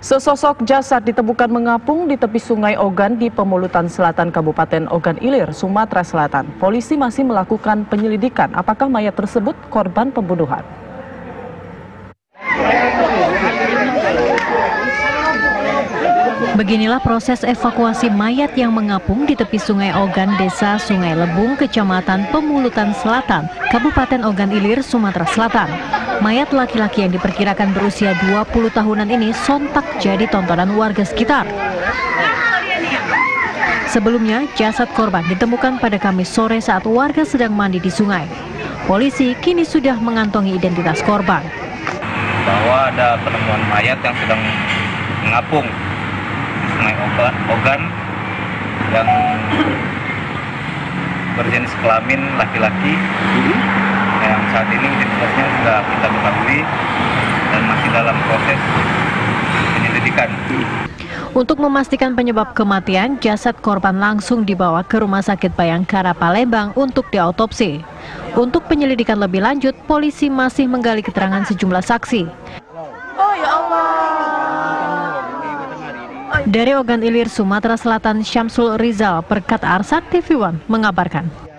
Sesosok jasad ditemukan mengapung di tepi Sungai Ogan di Pemulutan Selatan Kabupaten Ogan Ilir, Sumatera Selatan. Polisi masih melakukan penyelidikan apakah mayat tersebut korban pembunuhan. Beginilah proses evakuasi mayat yang mengapung di tepi Sungai Ogan, Desa Sungai Lebung, Kecamatan Pemulutan Selatan, Kabupaten Ogan Ilir, Sumatera Selatan. Mayat laki-laki yang diperkirakan berusia 20 tahunan ini sontak jadi tontonan warga sekitar. Sebelumnya, jasad korban ditemukan pada Kamis sore saat warga sedang mandi di sungai. Polisi kini sudah mengantongi identitas korban. Bahwa ada penemuan mayat yang sedang mengapung di Sungai Ogan yang berjenis kelamin laki-laki, yang saat ini identitasnya sudah kita ketahui dan masih dalam proses penyelidikan. Untuk memastikan penyebab kematian, jasad korban langsung dibawa ke Rumah Sakit Bayangkara Palembang untuk diautopsi. Untuk penyelidikan lebih lanjut, polisi masih menggali keterangan sejumlah saksi. Oh ya Allah. Dari Ogan Ilir, Sumatera Selatan, Syamsul Rizal, Perkat Arsat TV One mengabarkan.